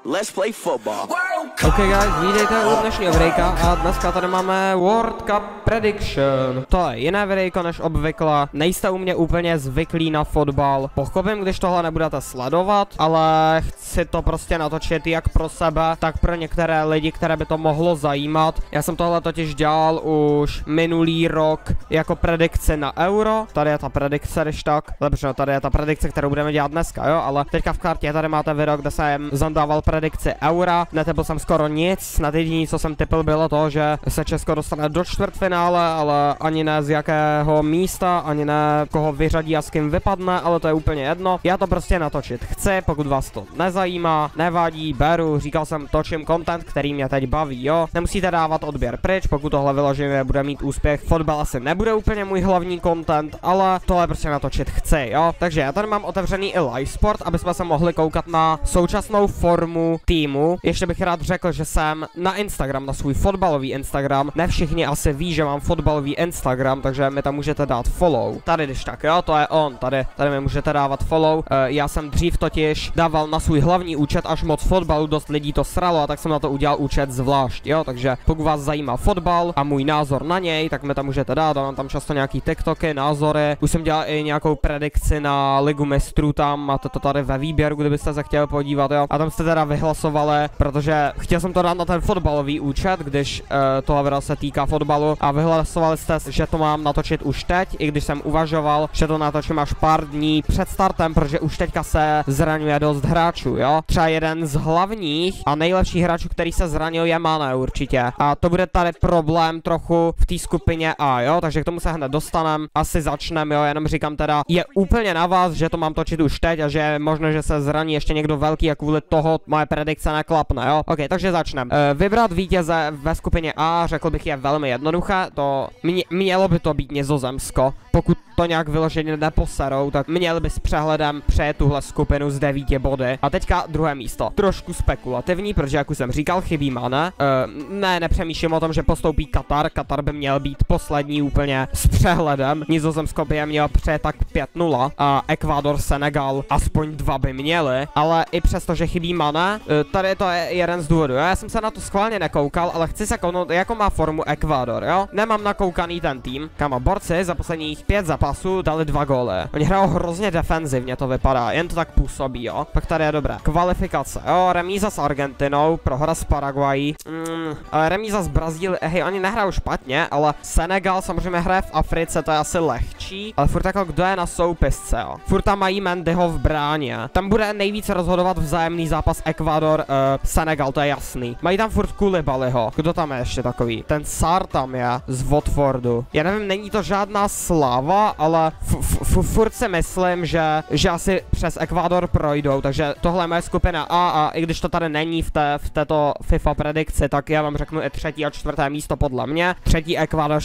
Let's play football. Ok guys, vítejte u dnešního videjka a dneska tady máme World Cup Prediction. To je jiné videjko než obvykle, nejste u mě úplně zvyklí na fotbal. Pochopím, když tohle nebudete sledovat, ale chci to prostě natočit jak pro sebe, tak pro některé lidi, které by to mohlo zajímat. Já jsem tohle totiž dělal už minulý rok jako predikci na Euro. Tady je ta predikce, když tak. Dobře, no, tady je ta predikce, kterou budeme dělat dneska, jo, ale teďka v kartě tady máte video, kde jsem zadával predikci Eura. Netypl jsem skoro nic, na jediný, co jsem typil, bylo to, že se Česko dostane do čtvrtfinále, ale ani ne z jakého místa, ani ne koho vyřadí a s kým vypadne, ale to je úplně jedno. Já to prostě natočit chci, pokud vás to nezajímá, nevadí, beru, říkal jsem, točím content, který mě teď baví, jo. Nemusíte dávat odběr pryč, pokud tohle vyloženě bude mít úspěch. Fotbal asi nebude úplně můj hlavní content, ale tohle prostě natočit chci, jo. Takže já tady mám otevřený i live sport, aby jsme se mohli koukat na současnou formu týmu. Ještě bych rád řekl, že jsem na Instagram, na svůj fotbalový Instagram. Ne všichni asi ví, že mám fotbalový Instagram, takže mi tam můžete dát follow. Tady když tak, jo, to je on, tady mi můžete dávat follow. Já jsem dřív totiž dával na svůj hlavní účet až moc fotbalu, dost lidí to sralo, a tak jsem na to udělal účet zvlášť, jo, takže pokud vás zajímá fotbal a můj názor na něj, tak mi tam můžete dát, dávám tam často nějaký TikToky, názory. Už jsem dělal i nějakou predikci na Ligu mistrů, tam máte to tady ve výběru, kdybyste se chtěli podívat, jo. A tam jste teda vyhlasovali, protože chtěl jsem to dát na ten fotbalový účet, když tohle video se týká fotbalu, a vyhlasovali jste, že to mám natočit už teď, i když jsem uvažoval, že to natočím až pár dní před startem, protože už teďka se zraňuje dost hráčů, jo. Třeba jeden z hlavních a nejlepších hráčů, který se zranil, je Mane určitě. A to bude tady problém trochu v té skupině A, jo, takže k tomu se hned dostanem, asi začneme, jo, jenom říkám teda, je úplně na vás, že to mám točit už teď a že je možné, že se zraní ještě někdo velký a kvůli toho moje predikce neklapne, jo. Ok, takže začneme. Vybrat vítěze ve skupině A, řekl bych, je velmi jednoduché, to mělo by to být Nizozemsko. Pokud to nějak vyloženě neposerou, tak měli by s přehledem přejet tuhle skupinu z 9 body. A teďka druhé místo. Trošku spekulativní, protože jak už jsem říkal, chybí Mane. Nepřemýšlím o tom, že postoupí Katar. Katar by měl být poslední úplně s přehledem. Nizozemsko by je měl přejet tak 5-0 a Ekvádor, Senegal aspoň 2 by měli. Ale i přesto, že chybí Mane, tady to je jeden z důvodů. Já jsem se na to schválně nekoukal, ale chci se kouknout, jako má formu Ekvádor, jo. Nemám nakoukaný ten tým. Kama borci za posledních 5 zápasů dali 2 góly. Oni hrajou hrozně defenzivně, to vypadá, jen to tak působí, jo. Pak tady je dobré. Kvalifikace, jo, remíza s Argentinou, prohra s Paraguají, remíza s Brazílií, hej, oni nehrajou špatně, ale Senegal samozřejmě hraje v Africe, to je asi lehčí, ale furt jako kdo je na soupisce, jo. Furt tam mají Mendyho v bráně. Tam bude nejvíce rozhodovat vzájemný zápas Ekvádor, Senegal, to je jasný. Mají tam furt Koulibalyho. Kdo tam je ještě takový? Ten Sarr tam je z Watfordu. Já nevím, není to žádná sláva, ale furt si myslím, že asi přes Ekvádor projdou, takže tohle je moje skupina A i když to tady není v této FIFA predikci, tak já vám řeknu i 3. a 4. místo podle mě. 3. Ekvádor,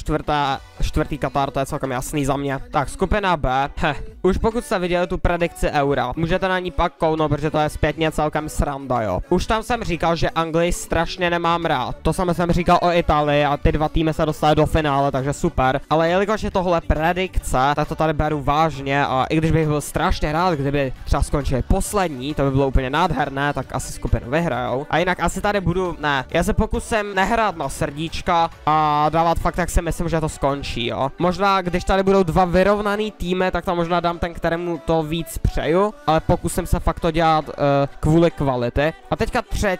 4. Katar, to je celkem jasný za mě. Tak, skupina B. Už pokud jste viděli tu predikci Eura, můžete na ní pak kouknout, protože to je zpětně celkem sranda, jo. Už tam jsem říkal, že Anglii strašně nemám rád. To samé jsem říkal o Itálii a ty dva týmy se dostaly do finále, takže super. Ale jelikož je tohle predikce, tak to tady beru vážně, a i když bych byl strašně rád, kdyby třeba skončili poslední, to by bylo úplně nádherné, tak asi skupinu vyhrajou. A jinak asi tady budu, já se pokusím nehrát na srdíčka a dávat fakt, jak si myslím, že to skončí, jo. Možná, když tady budou 2 vyrovnaný týmy, tak tam možná dám ten, kterému to víc přeju, ale pokusím se fakt to dělat kvůli kvality. A teďka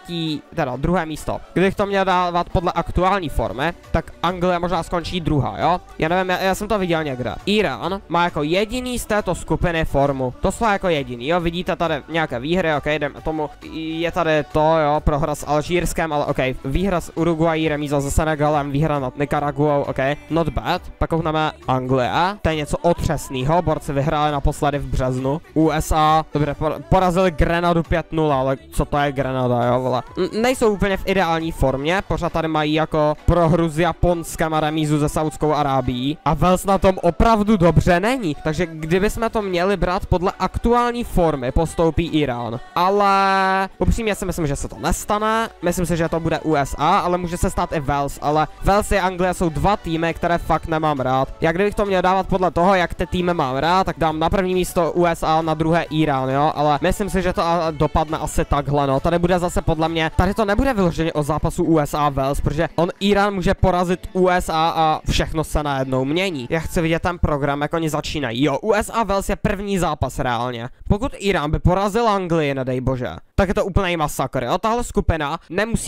druhé místo. Kdybych to měl dávat podle aktuální formy, tak Anglie možná skončí druhá, jo. Já nevím, já jsem to viděl někde. Irán má jako jediný z této skupiny formu. To jsou jako jediný, jo. Vidíte tady nějaké výhry, ok, jdeme tomu. Je tady to, jo, prohra s Alžírskem, ale ok. Výhra s Uruguayí, remíza se Senegalem, výhra nad Nicaraguou, ok. Not bad. Pak koukneme Anglie, to je něco otřesného. Borci vyhráli naposledy v březnu. USA, dobře, porazili Grenadu 5-0, ale co to je Grenada, jo, vole. Nejsou úplně v ideální formě, pořád tady mají jako prohru s Japonskem a remízu se Saudskou Arábií. A Wales na tom opravdu dobře není, takže kdybychom to měli brát podle aktuální formy, postoupí Irán. Ale upřímně si myslím, že se to nestane, myslím si, že to bude USA, ale může se stát i Wales, ale Wales a Anglie jsou 2 týmy, které fakt nemám rád. Jak kdybych to měl dávat podle toho, jak ty týmy mám rád, tak dám na první místo USA, na druhé Irán, jo, ale myslím si, že to dopadne asi takhle, no. Tady bude zase podle mě, tady to nebude vyloženě o zápasu USA Wales, protože on Irán může porazit USA a všechno se najednou mění. Já chci vidět ten program, jak oni začínají. Jo, USA Wales je první zápas reálně. Pokud Irán by porazil Anglii, nedej bože, tak je to úplný masakr, jo. Tahle skupina,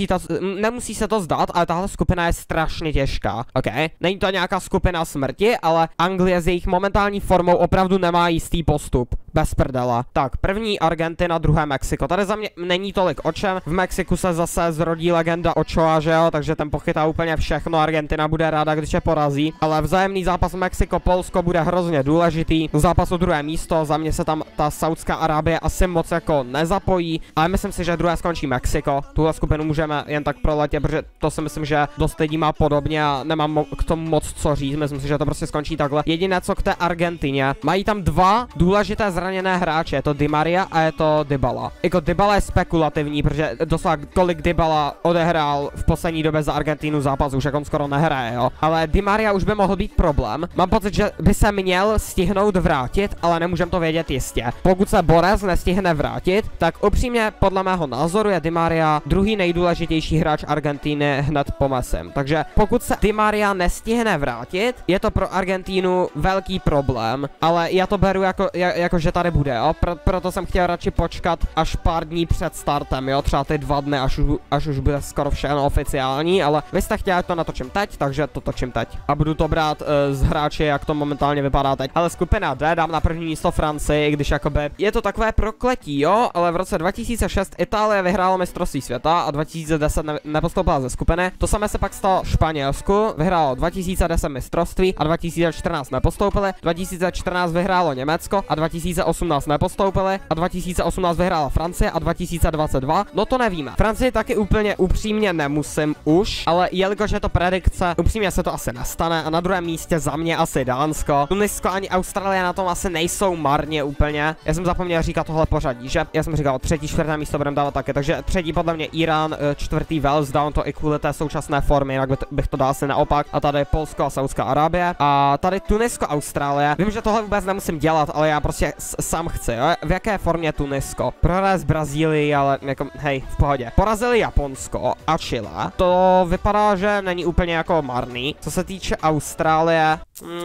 nemusí se to zdát, ale tahle skupina je strašně těžká, ok? Není to nějaká skupina smrti, ale Anglie s jejich momentální formou opravdu nemá jistý postup. Bez prdela. Tak, první Argentina, druhé Mexiko. Tady za mě není tolik o čem. V Mexiku se zase zrodí legenda Ochoa, že jo, takže ten pochytá úplně všechno. Argentina bude ráda, když je porazí. Ale vzájemný zápas Mexiko-Polsko bude hrozně důležitý. Zápas o druhé místo, za mě se tam ta Saudská Arábie asi moc jako nezapojí, ale myslím si, že druhé skončí Mexiko. Tuhle skupinu můžeme jen tak proletět, protože to si myslím, že dost lidí má podobně a nemám k tomu moc co říct. Myslím si, že to prostě skončí takhle. Jediné co k té Argentině, mají tam dva důležité zraněné hráče, je to Di Maria a je to Dybala. Jako Dybala je spekulativní, protože doslova kolik Dybala odehrál v poslední době za Argentinu zápas, už jak on skoro nehraje, jo. Ale Di Maria už by mohl být problém. Mám pocit, že by se měl stihnout vrátit, ale nemůžem to vědět jistě. Pokud se Borez nestihne vrátit, tak upřímně podle mého názoru je Di Maria druhý nejdůležitější hráč Argentiny hned po Messim. Takže pokud se Di Maria nestihne vrátit, je to pro Argentínu velký problém, ale já to beru jako že tady bude, jo. Proto jsem chtěl radši počkat až pár dní před startem, jo, třeba ty 2 dny, až už bude skoro všechno oficiální, ale vy jste chtěli, to natočím teď, takže to točím teď. A budu to brát z hráče, jak to momentálně vypadá teď. Ale skupina D dám na první místo Francii, když jakoby je to takové prokletí, jo, ale v roce 2006 Itálie vyhrála mistrovství světa a 2010 nepostoupila ze skupiny. To samé se pak stalo Španělsku, vyhrálo 2010 mistrovství a 2014 nepostoupili, 2014 vyhrálo Německo a 2018 nepostoupili a 2018 vyhrála Francie a 2022, no to nevíme. Francii taky úplně upřímně nemusím už, ale jelikož je to predikce, upřímně se to asi nestane a na druhém místě za mě asi Dánsko. Tunisko ani Austrálie na tom asi nejsou marně úplně. Já jsem zapomněl říkat tohle pořadí, že? Já jsem říkal 3., 4. místo budeme dávat taky, takže 3. podle mě Irán, 4. Wales, dám to i kvůli té současné formy, jinak bych to dal asi naopak. A tady Polsko a Saudská Arábie. A tady Tunisko, Austrálie. Vím, že tohle vůbec nemusím dělat, ale já prostě sám chci, jo? V jaké formě Tunisko? Prohraje z Brazílii, ale jako, hej, v pohodě. Porazili Japonsko a Chile. To vypadá, že není úplně jako marný. Co se týče Austrálie,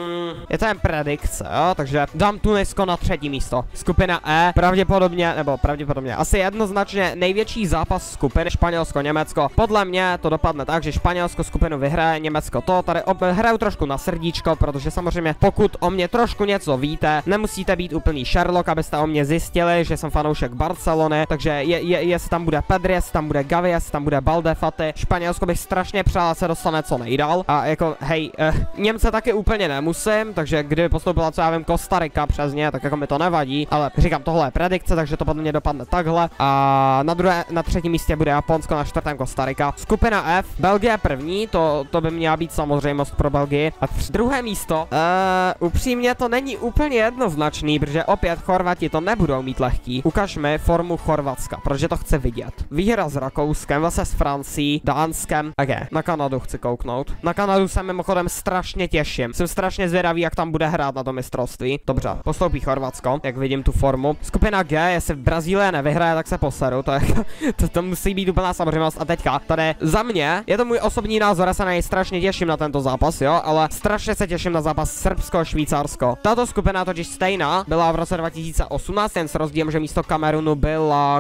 je to jen predikce, jo? Takže dám Tunisko na 3. místo. Skupina E, pravděpodobně, asi jednoznačně největší zápas skupiny Španělsko-Německo. Podle mě to dopadne tak, že Španělsko skupinu vyhraje, Německo to. Tady hraju trošku na srdíčko, protože samozřejmě pokud o mě trošku něco víte, nemusíte být úplný Sherlock, abyste o mě zjistili, že jsem fanoušek Barcelony, takže jestli tam bude Pedri, jestli tam bude Gavi, jestli tam bude Baldefaty. Španělsko bych strašně přál, se dostane co nejdál. A jako, hej, Němce taky úplně nemusím, takže kdyby postoupila, co já vím, Kostarika přes ně, tak jako mi to nevadí, ale říkám, tohle je predikce, takže to podle mě dopadne takhle. A na 3. místě bude Japonsko, na 4. Kostarika. Skupina F, Belgie první, to by měla být samozřejmost pro Belgii. A 2. místo, upřímně to není úplně jednoznačný, protože opět Chorvati to nebudou mít lehký. Ukaž mi formu Chorvatska, protože to chci vidět. Výhra s Rakouskem, zase s Francií, Dánskem. Okay. Na Kanadu chci kouknout. Na Kanadu se mimochodem strašně těším. Jsem strašně zvědavý, jak tam bude hrát na to mistrovství. Dobře, postoupí Chorvatsko, jak vidím tu formu. Skupina G, jestli Brazílie nevyhraje, tak se poseru. To musí být úplná samozřejmost. A teďka, tady za mě, je to můj osobní názor, já se na něj strašně těším na tento zápas, jo, ale strašně se těším na zápas Srbsko-Švýcarsko. Tato skupina totiž stejná byla v roce 2018, jen s rozdílem, že místo Kamerunu byla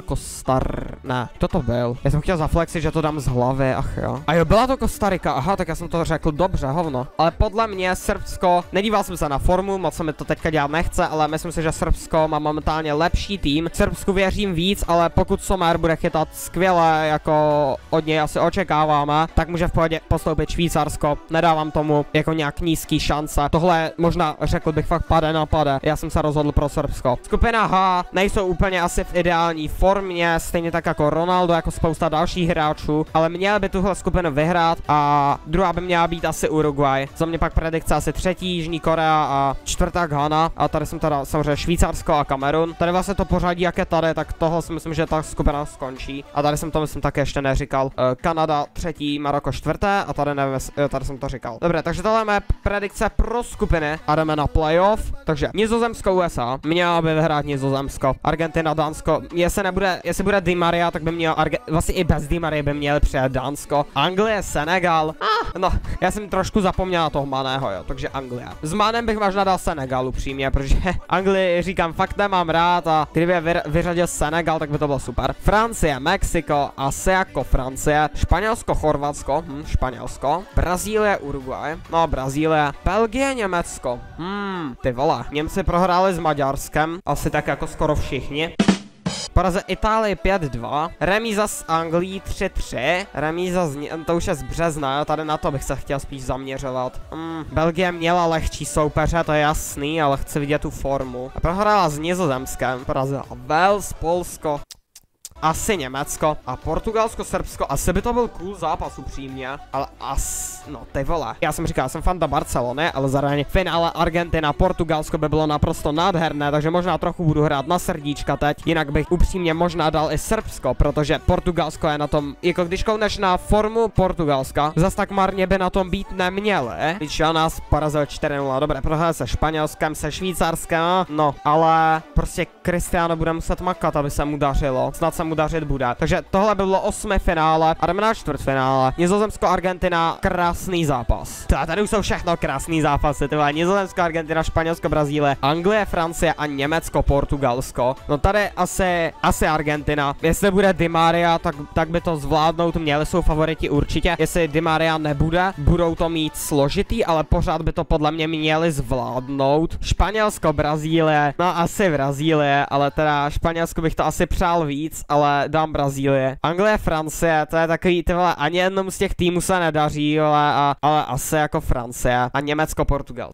Ne, kdo to byl? Já jsem chtěl zaflexit, že to dám z hlavy, ach jo. A jo, byla to Kostarika, aha, tak já jsem to řekl dobře, hovno. Ale podle mě Srbsko, nedíval jsem se na formu, moc se mi to teďka dělat nechce, ale myslím si, že Srbsko má momentálně lepší tým. Srbsku věřím víc, ale pokud Sommer bude chytat skvěle, jako od něj asi očekáváme, tak může v pohodě postoupit Švýcarsko. Nedávám tomu jako nějak nízký šance. Tohle možná řekl bych fakt pade na pade. Já jsem se rozhodl pro Srbsko. Skupina H nejsou úplně asi v ideální formě, stejně tak jako Ronaldo, jako spousta dalších hráčů, ale měli by tuhle skupinu vyhrát a druhá by měla být asi Uruguay. Za mě pak predikce asi třetí Jižní Korea a čtvrtá Ghana a tady jsem teda samozřejmě Švýcarsko a Kamerun. Tady vlastně to pořadí, jak je tady, tak tohle si myslím, že ta skupina skončí. A tady jsem to myslím také ještě neříkal. Kanada třetí, Maroko čtvrté a tady nevím, tady jsem to říkal. Dobré, takže tohle je mé predikce pro skupiny a jdeme na playoff. Takže Nizozemsko USA, měla by vyhrát Nizozemsko, Argentina, Dánsko, jestli bude Di Maria, tak by měl vlastně i bez Di Maria by měli přijet Dánsko, Anglie, Senegal, no, já jsem trošku zapomněl na toho Maného, jo, takže Anglie. S Manem bych možná dal Senegal upřímně, protože Anglii říkám fakt nemám rád a kdyby vyřadil Senegal, tak by to bylo super. Francie, Mexiko, asi jako Francie, Španělsko, Chorvatsko, Španělsko, Brazílie, Uruguay, no Brazílie, Belgie, Německo, ty vole, Němci prohráli s Maďarskem, asi tak jako skoro všichni. Poraze Itálie 5-2, remíza s Anglií 3-3, remíza to už je z března, jo, tady na to bych se chtěl spíš zaměřovat. Belgie měla lehčí soupeře, to je jasný, ale chci vidět tu formu. A prohrála s Nizozemskem, porazila Wales, Polsko, asi Německo a Portugalsko, Srbsko, asi by to byl cool zápas upřímně, ale no ty vole. Já jsem říkal, jsem fanda Barcelony, ale zároveň finále Argentina, Portugalsko by bylo naprosto nádherné, takže možná trochu budu hrát na srdíčka teď, jinak bych upřímně možná dal i Srbsko, protože Portugalsko je na tom, jako když koukneš na formu Portugalska, zas tak marně by na tom být neměli, když nás porazil 4-0, dobré, prohráli se Španělskem, se Švýcarskem, no, ale prostě Cristiano bude muset makat, aby se mu dařilo, snad se mu dařit bude. Takže tohle by bylo 8. finále a jdeme na čtvrtfinále. Nizozemsko, Argentina, krásný zápas. Tady už jsou všechno krásný zápasy, tyhle. Nizozemsko, Argentina, Španělsko, Brazílie, Anglie, Francie a Německo, Portugalsko. No tady asi Argentina. Jestli bude Di Maria, tak by to zvládnout měli, jsou favoriti určitě. Jestli Di Maria nebude, budou to mít složitý, ale pořád by to podle mě měli zvládnout. Španělsko, Brazílie, no asi Brazílie, ale teda Španělsko bych to asi přál víc, ale dám Brazílie. Anglie, Francie, to je takový, ty vole, ani jednomu z těch týmů se nedaří, ale asi jako Francie. A Německo, Portugal.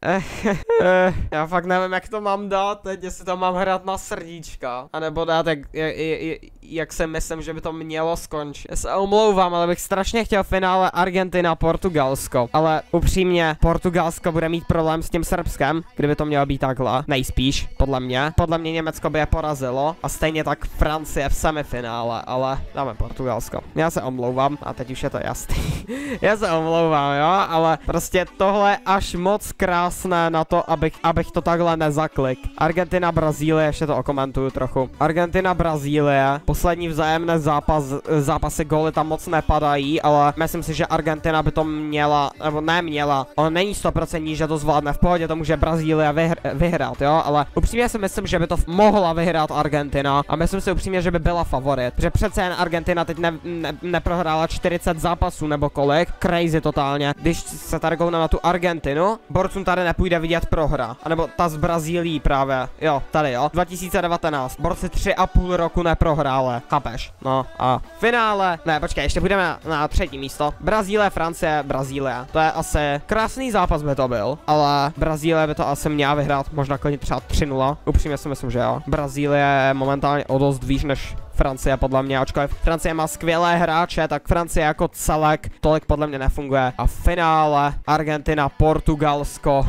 Já fakt nevím, jak to mám dát teď, jestli to mám hrát na srdíčka, anebo dát, jak si myslím, že by to mělo skončit. Já se omlouvám, ale bych strašně chtěl finále Argentina, Portugalsko, ale upřímně, Portugalsko bude mít problém s tím Srbskem, kdyby to mělo být takhle, nejspíš, podle mě. Podle mě Německo by je porazilo a stejně tak Francie v semifinále, ale dáme Portugalsko. Já se omlouvám a teď už je to jasný. Já se omlouvám, jo, ale prostě tohle je až moc krásné na to, abych to takhle nezaklik. Argentina, Brazílie, ještě to okomentuju trochu. Argentina, Brazílie, poslední vzájemné zápasy góly tam moc nepadají, ale myslím si, že Argentina by to měla, nebo neměla, ale není 100% že to zvládne v pohodě, to může Brazílie vyhrát, jo, ale upřímně si myslím, že by to mohla vyhrát Argentina a myslím si upřímně, že by byla favorit, protože přece jen Argentina teď neprohrála 40 zápasů nebo kolik, crazy totálně. Když se tady koukneme na tu Argentinu, borcům tady nepůjde vidět prohra, anebo ta z Brazílií právě, jo, tady jo, 2019, borci 3,5 roku neprohráli, chápeš, no a finále, ne, počkej, ještě půjdeme na třetí místo, Brazílie, Francie, Brazílie, to je asi krásný zápas by to byl, ale Brazílie by to asi měla vyhrát, možná klidně třeba 3-0, upřímně si myslím, že jo, Brazílie je momentálně o dost výš než Francie podle mě, ačkoliv Francie má skvělé hráče, tak Francie jako celek tolik podle mě nefunguje. A finále Argentina, Portugalsko.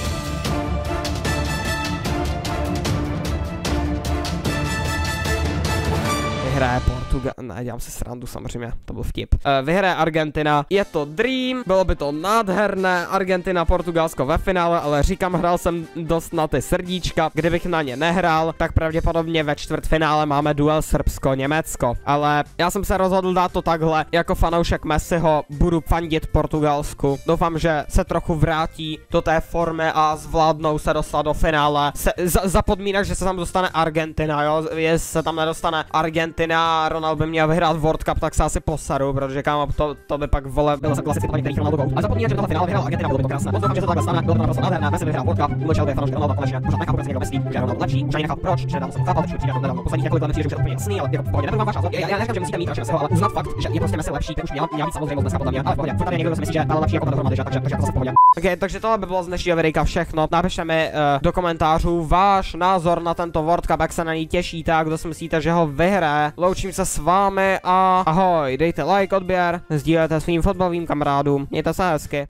Vyhraje ne, dělám si srandu samozřejmě, to byl vtip. Vyhraje Argentina, je to dream, bylo by to nádherné, Argentina, Portugalsko ve finále, ale říkám, hrál jsem dost na ty srdíčka, kdybych na ně nehrál, tak pravděpodobně ve čtvrtfinále máme duel Srbsko-Německo, ale já jsem se rozhodl dát to takhle, jako fanoušek Messiho budu fandit Portugalsku, doufám, že se trochu vrátí do té formy a zvládnou se dostat do finále, za podmínek, že se tam dostane Argentina, jo, jestli se tam nedostane Argentina, Ronaldo by měl vyhrát World Cup, tak se asi posaru, protože kámo, to by pak vole bylo za klasicky některých Ronaldo gol. Ale zapomíná, že tohle finále vyhrál Argentina, bylo by to krásné. Moc doufám, že to takhle stane, bylo to naprosto nádherné. Messi vyhrál World Cup, umlčel by fanoušek Ronaldo konečně. Pořád nechápu, proč někdo myslí, že je Ronaldo lepší, už ani nechápu proč, že nedávno jsem chápal, že přijde nedávno. Posledních několik let mi přijde, že je to úplně jasný, ale jako v pohodě, nebudu vám váš názor. Já neříkám, že musíte mít radši Messiho, ale uznat fakt, že je prostě Messi lepší, tak už měl být samozřejmost dneska podle mě, ale v pohodě. Furt tady někdo, kdo si myslí, že je lepší jako dohromady, takže to zase v pohodě. Okay, takže tohle by bylo z dnešního videa všechno. Napište mi do komentářů váš názor na tento World Cup, jak se na něj těšíte a kdo si myslíte, že ho vyhraje. Loučím se s vámi a ahoj, dejte like, odběr, sdílejte svým fotbalovým kamarádům, mějte se hezky.